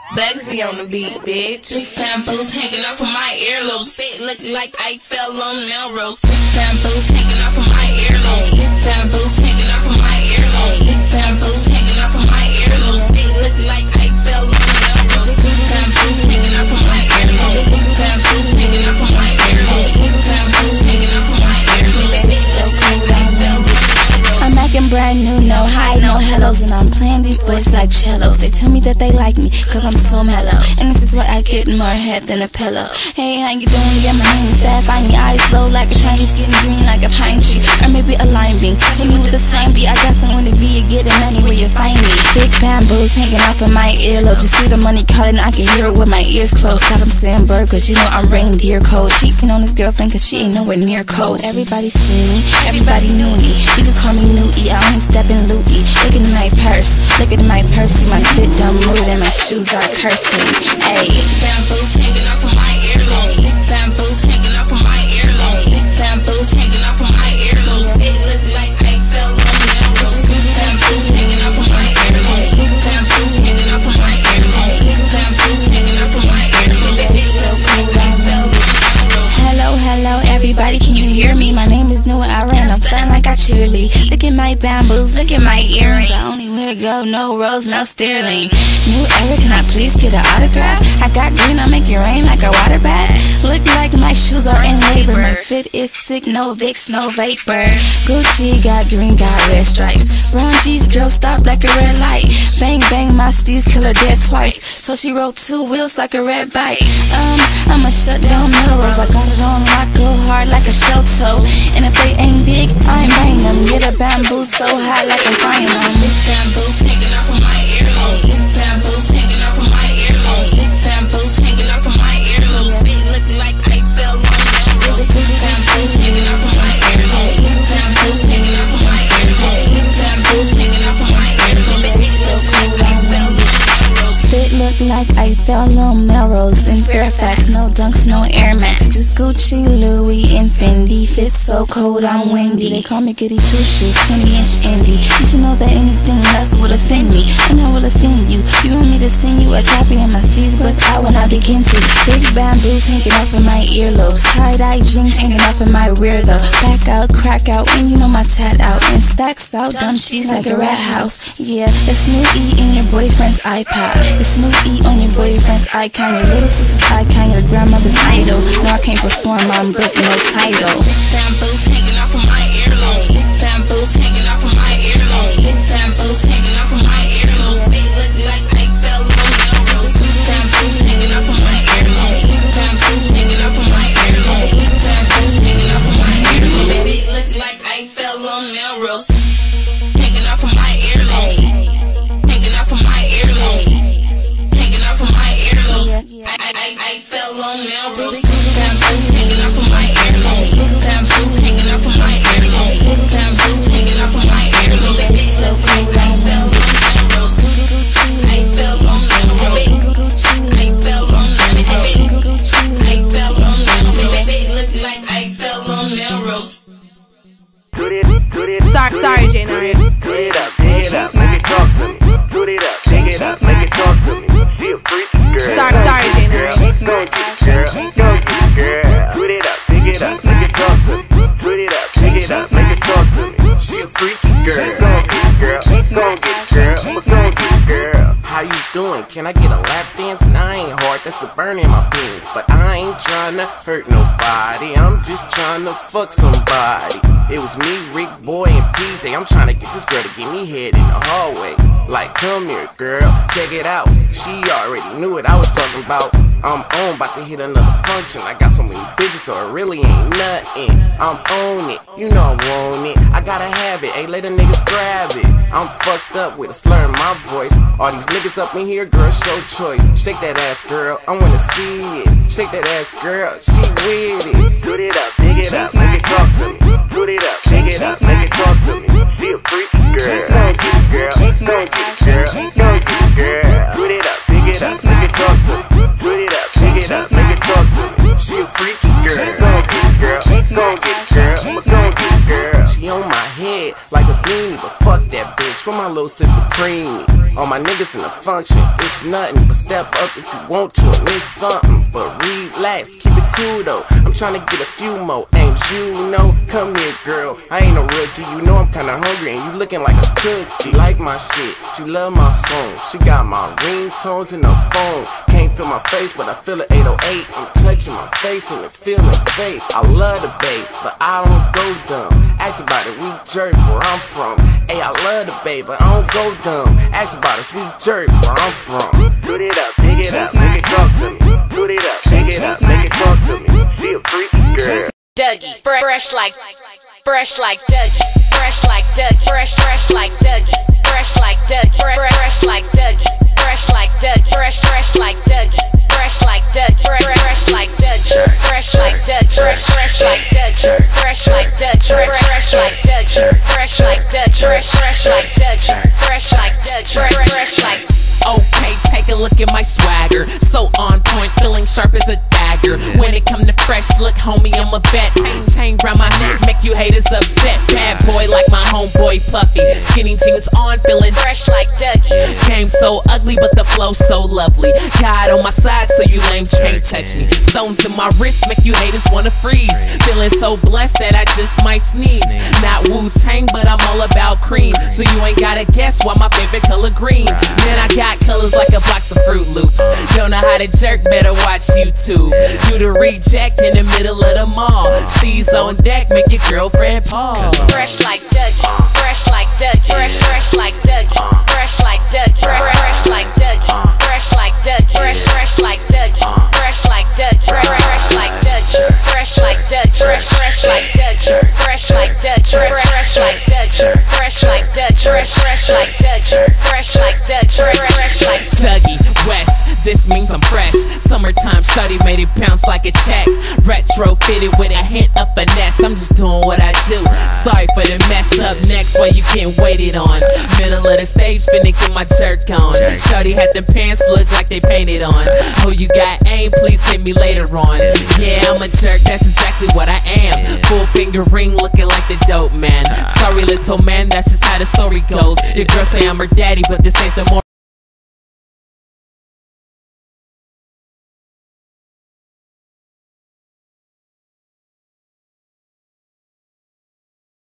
Bugsy on the beat, bitch. Bamboos hanging off of my earlobes. It look like I fell on Melrose. Bamboos hanging off of my earlobes. Bamboos hanging off of my earlobes. Bamboos hanging off of my earlobes. It look like I fell on Melrose. Bamboos hanging off of my earlobes. Bamboos hanging off of my earlobes. Bamboos hanging off of my earlobes. It look like I fell on Melrose. I'm acting brand new, no hi, no hellos, and I'm playing these boys like cellos. They tell me that they like me, cause I'm so mellow, and this is why I get more head than a pillow. Hey, how you doing? Yeah, my name is Steph. I need eyes low like a Chinese, getting green like a pine tree, or maybe a lime bean. Take me with the same beat, I got someone to be, you get it anywhere you find me. Big bamboos hanging off of my earlobe. You see the money calling, I can hear it with my ears closed. Got them saying burgers, you know I'm reindeer code. Cheating on this girlfriend cause she ain't nowhere near cold. Everybody see me, everybody knew me. You can call me Newty, I only step in Louis. Look at my purse, look at my purse. See my fit don't move and my shoes are cursing. Ayy. Bamboos hanging off of my earlobes. Bamboos hanging off of my earlobes. Bamboos hanging off of my earlobes. It look like I fell on Melrose. Bamboos hanging off of my earlobes. Bamboos hanging off of my earlobes. Bamboos hanging off of my earlobes. It look like I fell on Melrose. Hello, hello, everybody, can you hear me? My name is Noah Iran, I'm stunning like I cheerlead. Look at my bamboos, look at my earrings. I only wear gold, no rose, no sterling. New era, can I please get an autograph? I got green, I make it rain like a water bath. Look like my shoes are in labor. My fit is sick, no Vicks, no vapor. Gucci got green, got red stripes. Brown G's, girl, stop like a red light. Bang, bang, my steez, kill her dead twice. So she rode 2 wheels like a red bike. I'ma shut down Melrose. I got it on lock, go hard like a shell toe. And if they ain't big, I ain't buying them. Get a bamboo so high like I'm frying them. Bamboos hanging off of my earlobes. Bamboos hanging off of my earlobes. Bamboos hanging off of my earlobes. It look like I fell on Melrose. Bamboos hanging off of my earlobes. Bamboos hanging off of my earlobes. Bamboos hanging off of my earlobes. It look like I fell on Melrose. It look like I fell on Melrose in Fairfax. No dunks, no Air Max, just Gucci, Louis, and Fendi. Fit so cold, I'm windy. They call me Goody Two Shoes, 20-inch indie. You should know that anything less would offend me, and I will offend you. You want me to send you a copy of my steez, but I will not begin to. Big bamboos hanging off of my earlobes. Tie-dye jeans hanging off of my rear though. Back out, crack out, and you know my tat out. And stacks out, dumb sheets like a rat house. Yeah, it's new E in your boyfriend's iPod. It's new E on your boyfriend's icon. Your little sister's icon, your grandmother's idol. No, I can't perform, I'm booked, no title. Bamboos hanging off of my earlobes. Bamboos hanging off of my earlobes. Bamboos hanging off of my earlobes. It look like I fell on Melrose. Bamboos hanging off of my earlobes. Bamboos hanging off of my earlobes. Bamboos hanging off of my earlobes. It look like I fell on Melrose. Hanging off of my earlobes. Hanging off of my earlobes. Hanging off of my earlobes. I fell on Melrose. Bamboos hanging off of my earlobes. Bamboos hanging off of my earlobes. Bamboos hanging off of my earlobes. It look like I fell on Melrose. I fell on Melrose. I fell on Melrose. I fell on Melrose. It look like I fell on Melrose. Sorry, J9. Dig it up, make it talk to me. Put it up, dig it up, make it talk to me. She a freaky girl. Sorry, J9. Go get it, girl. Go get it, girl. Put it up, dig it up, make it talk to me. Put it up, dig it up, make it talk to me. She a freaky girl. Go get it, girl. Go get it, girl. Go get it, girl. How you doing? Can I get a lap dance? And I ain't hard, that's the burn in my pants. But I ain't tryna hurt nobody. I'm just tryna fuck somebody. It was me, Rick, Boy, and PJ. I'm tryna get this girl to give me head in the hallway. Like, come here, girl, check it out. She already knew what I was talking about. I'm on, about to hit another function. I got so many bitches, so it really ain't nothing. I'm on it, you know I want it. I gotta have it, hey, let the niggas grab it. I'm fucked up with a slur in my voice. All these niggas up in here, girl, show choice. Shake that ass, girl, I wanna see it. Shake that ass, girl, she with it. Put it up, dig it up, make it talk to me. Put it up, dig it up, make it talk to me. She a freaky girl. Go get it, girl. Go get it, girl. Go get it, girl. Put it up, dig it up, make it talk to me. Put it up, dig it up, make it talk to me. She a freaky girl. Go get it, girl. Go get it, girl. Go get it, girl. She on my head like a beanie, but fuck that bitch. bitch, for my little sister Preemie. All my niggas in the function, it's nothing but step up if you want to and it's something. But relax, keep it cool though. I'm trying to get a few more aims, you know. Come here, girl, I ain't no rookie. You know I'm kinda hungry and you looking like a cook. She like my shit, she love my song. She got my ringtones in her phone. Can't feel my face, but I feel it 808. I'm touching my face and it feeling fake. I love the babe, but I don't go dumb. Ask about it, we jerk where I'm from. Hey, I love the babe, but I don't go dumb. Ask about it, sweet jerk where I'm from. Put it up, pick it up, make it close to me. Put it up, pick it up, make it close to me. She a freaky girl. Dougie, fresh like Dougie, fresh like Dougie, fresh like Dougie, fresh like Dougie, fresh like Dougie, fresh like Dougie, fresh like Dougie, fresh like Dougie, fresh like Dougie, fresh like Dougie, fresh like Dougie, fresh like Dougie, fresh like Dougie, fresh like Dougie, fresh like Dougie, fresh like Dougie, fresh like Dougie, fresh like. Okay, take a look at my swagger. So on point, feeling sharp as a dagger. When it come to fresh look, homie, I'm a vet. Chain round my neck, make you haters upset. Bad boy like my homeboy Puffy. Skinny jeans on, feeling Fresh like Dougie. Game so ugly, but the flow so lovely. God on my side, so you lames can't touch me. Stones in my wrist, make you haters wanna freeze. Feeling so blessed that I just might sneeze. Not Wu-Tang, but I'm all about cream. So you ain't gotta guess why my favorite color green. Man, I got colors like a box of Fruit Loops. Don't know how to jerk, better watch YouTube. You the reject in the middle of the mall. Steez on deck, make your girlfriend pause. Fresh like Dougie, fresh like Dougie, fresh like Dougie, fresh like Dougie, fresh like Dougie, fresh like Dougie, fresh like Dougie, fresh like Dougie, fresh like Dougie, fresh like Dougie, fresh like Dougie, fresh like Dougie, fresh like Dougie, fresh like Dougie, fresh like Dougie, fresh like Dougie, fresh like Dougie West, this means I'm fresh. Summertime shawty made it bounce like a check. Retro fitted with a hint of finesse. I'm just doing what I do. Sorry for the mess. Up next while you getting waited on. Middle of the stage, finna get my jerk on. Shawty had the pants look like they painted on. Oh, you got aim? Please hit me later on. Yeah, I'm a jerk, that's exactly what I am. Full finger ring looking like the dope man. Sorry little man, that's just how the story goes. Your girl say I'm her daddy, but this ain't the more